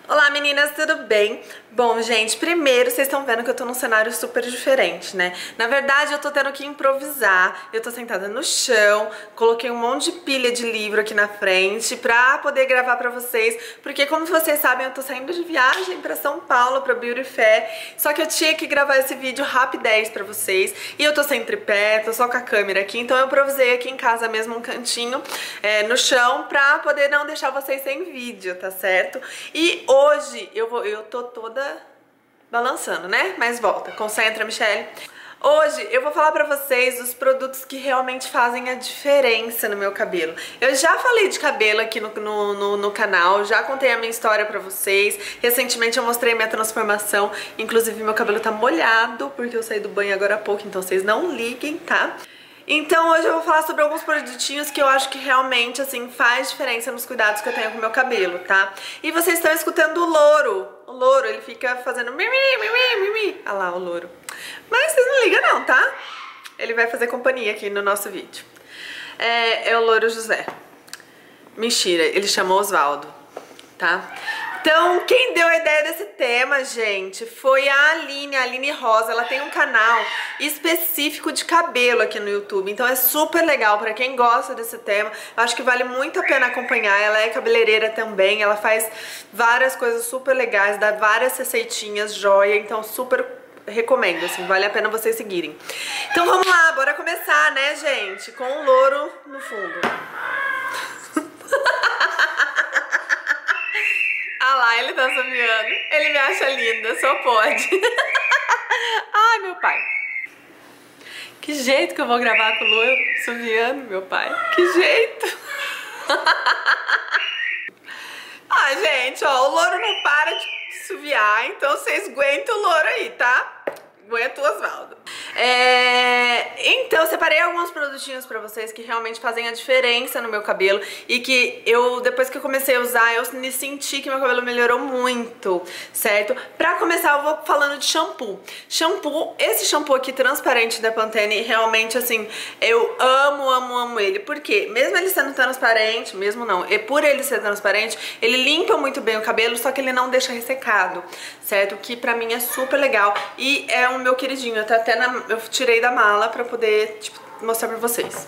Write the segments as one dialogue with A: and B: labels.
A: Olá meninas, tudo bem? Bom, gente, primeiro vocês estão vendo que eu tô num cenário super diferente, né? Na verdade, eu tô tendo que improvisar, eu tô sentada no chão, coloquei um monte de pilha de livro aqui na frente pra poder gravar pra vocês, porque como vocês sabem, eu tô saindo de viagem pra São Paulo, pra Beauty Fair, só que eu tinha que gravar esse vídeo rapidez pra vocês, e eu tô sem tripé, tô só com a câmera aqui, então eu improvisei aqui em casa mesmo um cantinho no chão pra poder não deixar vocês sem vídeo, tá certo? E hoje eu tô toda balançando, né? Mas volta, concentra, Michelle. Hoje eu vou falar pra vocês os produtos que realmente fazem a diferença no meu cabelo. Eu já falei de cabelo aqui no canal, já contei a minha história pra vocês. Recentemente eu mostrei minha transformação, inclusive meu cabelo tá molhado, porque eu saí do banho agora há pouco, então vocês não liguem, tá? Então hoje eu vou falar sobre alguns produtinhos que eu acho que realmente, assim, faz diferença nos cuidados que eu tenho com o meu cabelo, tá? E vocês estão escutando o louro. O louro, ele fica fazendo mimi, mimi, mimi. Olha lá o louro. Mas vocês não ligam não, tá? Ele vai fazer companhia aqui no nosso vídeo. É o louro José. Mentira, ele chamou Osvaldo, tá? Então, quem deu a ideia desse tema, gente, foi a Aline Rosa. Ela tem um canal específico de cabelo aqui no YouTube, então é super legal pra quem gosta desse tema. Eu acho que vale muito a pena acompanhar. Ela é cabeleireira também, ela faz várias coisas super legais, dá várias receitinhas, joia, então super recomendo, assim, vale a pena vocês seguirem. Então vamos lá, bora começar, né, gente, com o louro no fundo. Ah lá, ele tá assobiando. Ele me acha linda, só pode. Ai, meu pai. Que jeito que eu vou gravar com o loiro assobiando, meu pai. Que jeito. Ah, gente, ó, o louro não para de assobiar, então vocês aguentam o louro aí, tá? Aguenta o Osvaldo. Então, eu separei alguns produtinhos pra vocês que realmente fazem a diferença no meu cabelo e que eu, depois que eu comecei a usar, eu me senti que meu cabelo melhorou muito, certo? Pra começar, eu vou falando de shampoo. Esse shampoo aqui transparente da Pantene, realmente, assim, eu amo ele. Por quê? Mesmo ele sendo transparente, mesmo não, por ele ser transparente, ele limpa muito bem o cabelo, só que ele não deixa ressecado, certo? Que pra mim é super legal e é o meu queridinho, eu tirei da mala pra poder, tipo, mostrar pra vocês.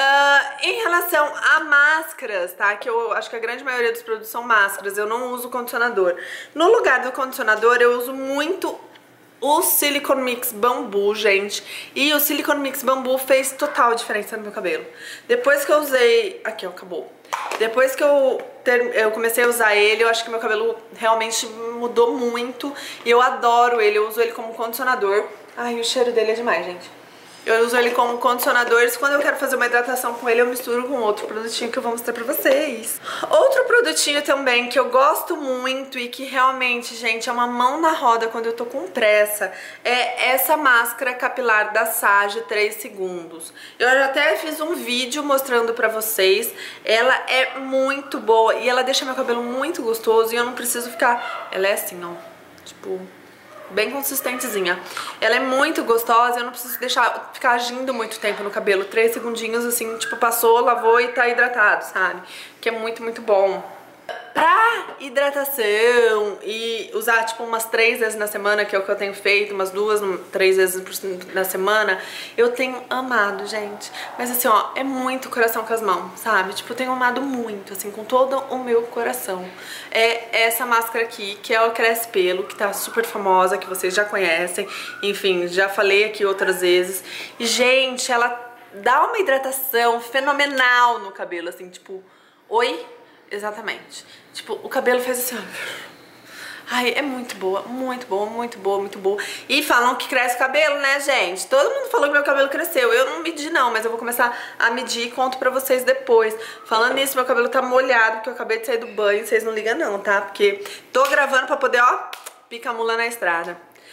A: Em relação a máscaras, tá? Que eu acho que a grande maioria dos produtos são máscaras, eu não uso condicionador. No lugar do condicionador, eu uso muito o Silicone Mix Bambu, gente. E o Silicone Mix Bambu fez total diferença no meu cabelo. Depois que eu usei... Aqui, ó, acabou. Depois que eu comecei a usar ele, eu acho que meu cabelo realmente mudou muito. E eu adoro ele, eu uso ele como condicionador. Ai, o cheiro dele é demais, gente. Eu uso ele como condicionador e quando eu quero fazer uma hidratação com ele, eu misturo com outro produtinho que eu vou mostrar pra vocês. Outro produtinho também que eu gosto muito e que realmente, gente, é uma mão na roda quando eu tô com pressa, é essa máscara capilar da Sage 3 segundos. Eu já até fiz um vídeo mostrando pra vocês. Ela é muito boa e ela deixa meu cabelo muito gostoso e eu não preciso ficar... Ela é assim, ó, tipo... bem consistentezinha. Ela é muito gostosa, eu não preciso deixar ficar agindo muito tempo no cabelo. 3 segundinhos, assim, tipo, passou, lavou e tá hidratado, sabe? Que é muito bom. Pra hidratação e usar, tipo, umas 3 vezes na semana, que é o que eu tenho feito, umas 2, 3 vezes na semana, eu tenho amado, gente. Mas assim, ó, é muito coração com as mãos, sabe? Tipo, eu tenho amado muito, assim, com todo o meu coração. É essa máscara aqui, que é o Cresce Pelo, que tá super famosa, que vocês já conhecem. Enfim, já falei aqui outras vezes. E, gente, ela dá uma hidratação fenomenal no cabelo, assim, tipo, oi? Exatamente. Tipo, o cabelo fez assim, ó. Ai, é muito boa, muito boa. E falam que cresce o cabelo, né, gente? Todo mundo falou que meu cabelo cresceu. Eu não medi não, mas eu vou começar a medir e conto pra vocês depois. Falando nisso, meu cabelo tá molhado, porque eu acabei de sair do banho. Vocês não ligam não, tá? Porque tô gravando pra poder, ó, pica a mula na estrada.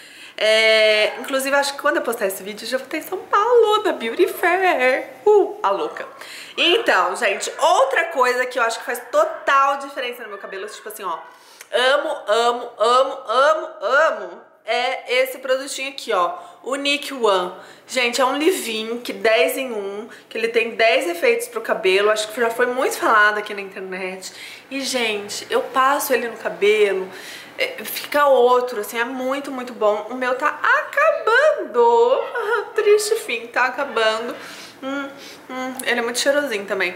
A: Inclusive, acho que quando eu postar esse vídeo, eu já vou estar em São Paulo, na Beauty Fair. A louca. Então, gente, outra coisa que eu acho que faz total diferença no meu cabelo, tipo assim, ó, amo, é esse produtinho aqui, ó, o Nick One. Gente, é um leave-in que 10 em 1, que ele tem 10 efeitos pro cabelo, acho que já foi muito falado aqui na internet. E, gente, eu passo ele no cabelo, fica outro, assim, é muito, muito bom. O meu tá acabando, triste fim, tá acabando. Ele é muito cheirosinho também.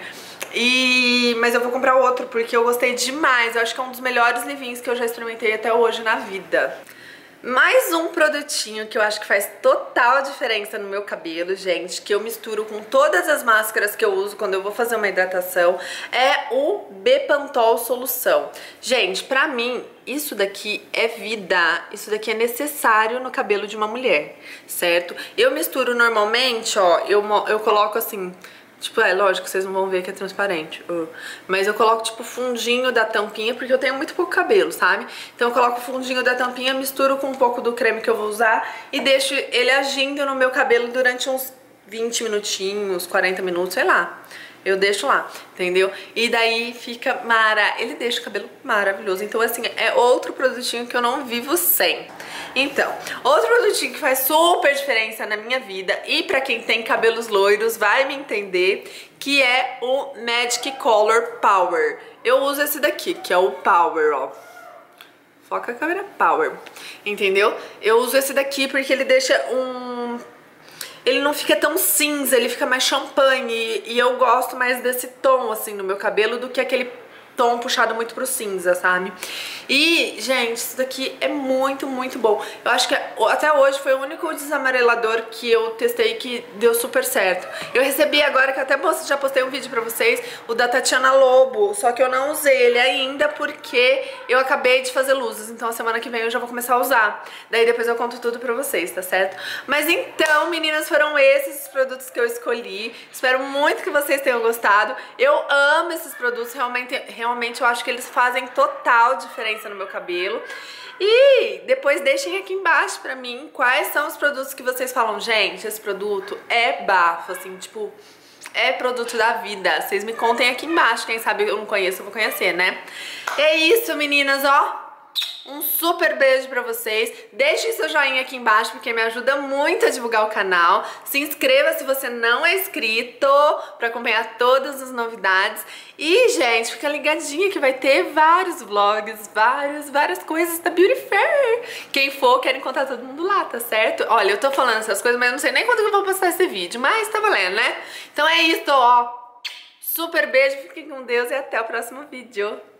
A: Mas eu vou comprar outro porque eu gostei demais. Eu acho que é um dos melhores leave-ins que eu já experimentei até hoje na vida. Mais um produtinho que eu acho que faz total diferença no meu cabelo, gente, que eu misturo com todas as máscaras que eu uso quando eu vou fazer uma hidratação, é o Bepantol Solução. Gente, pra mim, isso daqui é vida, isso daqui é necessário no cabelo de uma mulher, certo? Eu misturo normalmente, ó, eu coloco assim... Tipo, lógico, vocês não vão ver que é transparente. Mas eu coloco, tipo, o fundinho da tampinha, porque eu tenho muito pouco cabelo, sabe? Então eu coloco o fundinho da tampinha, misturo com um pouco do creme que eu vou usar e deixo ele agindo no meu cabelo durante uns 20 minutinhos, 40 minutos, sei lá. Eu deixo lá, entendeu? E daí fica ele deixa o cabelo maravilhoso. Então, assim, é outro produtinho que eu não vivo sem. Então, outro produtinho que faz super diferença na minha vida e pra quem tem cabelos loiros vai me entender, que é o Magic Color Power. Eu uso esse daqui, que é o Power, ó. Foca a câmera, Power. Entendeu? Eu uso esse daqui porque ele deixa ele não fica tão cinza, ele fica mais champanhe. E eu gosto mais desse tom, assim, no meu cabelo do que aquele tom puxado muito pro cinza, sabe? E, gente, isso daqui é muito, muito bom. Eu acho que até hoje foi o único desamarelador que eu testei que deu super certo. Eu recebi agora, que até já postei um vídeo pra vocês, o da Tatiana Lobo, só que eu não usei ele ainda porque eu acabei de fazer luzes, então a semana que vem eu já vou começar a usar. Daí depois eu conto tudo pra vocês, tá certo? Mas então, meninas, foram esses os produtos que eu escolhi. Espero muito que vocês tenham gostado. Eu amo esses produtos, realmente eu acho que eles fazem total diferença no meu cabelo. E depois deixem aqui embaixo pra mim quais são os produtos que vocês falam, gente, esse produto é bafo, assim, tipo, é produto da vida. Vocês me contem aqui embaixo, quem sabe eu não conheço, eu vou conhecer, né? É isso, meninas, ó. Um super beijo pra vocês. Deixem seu joinha aqui embaixo porque me ajuda muito a divulgar o canal. Se inscreva se você não é inscrito pra acompanhar todas as novidades. E, gente, fica ligadinha que vai ter vários vlogs, várias coisas da Beauty Fair. Quem for, quero encontrar todo mundo lá, tá certo? Olha, eu tô falando essas coisas, mas eu não sei nem quando eu vou postar esse vídeo. Mas tá valendo, né? Então é isso, ó. Super beijo, fiquem com Deus e até o próximo vídeo.